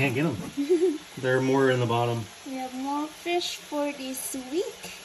can't get them. There are more in the bottom. We have more fish for this week.